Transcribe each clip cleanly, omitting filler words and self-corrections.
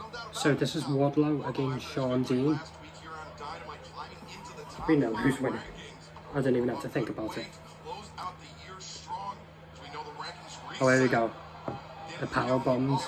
So this is Wardlow against Shawn Dean. We know who's winning. I don't even have to think about it. Oh, here we go. The power bombs.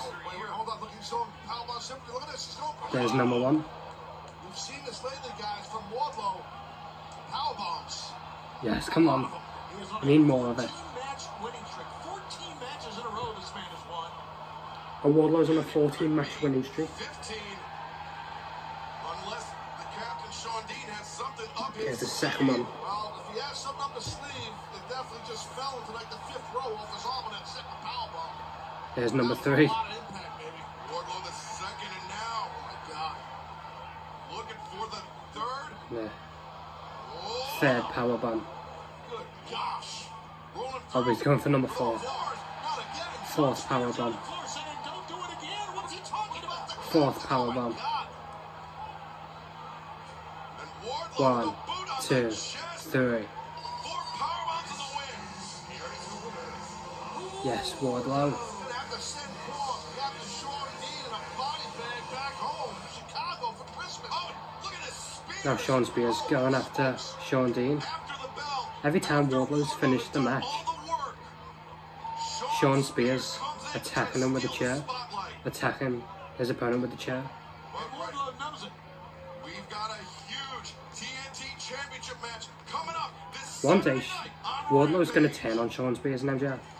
There's number one. We've seen this lately, guys, from Wardlow. Power bombs. Yes, come on. I need more of it. 14 matches in a row this man has won. And Wardlow's on a 14-match winning streak. 15. Unless the captain, Shawn Dean, has something up his Here's the second one. Well, if he has something up his sleeve, it definitely just fell into like the 5th row off his arm on that second power bomb. Here's number 3. A lot of impact, baby. Wardlow the second, and now, oh my God. Looking for the third. Yeah. Oh, Third power bomb. good gosh. Rolling Oh, he's going for number 4. Not again. Fourth power bomb. Don't do it again. What's he talking about? Fourth power bomb. One, two, three. Yes, Wardlow. Now Shawn Spears going after Shawn Dean. Every time Wardlow's finished the match, Shawn Spears attacking him with a chair, attacking his opponent with the chair. Wardlow knows it. We've got a huge TNT Championship match coming up this One day, Saturday night on Wardlow's going to Rampage. turn on Shawn Spears and MJF.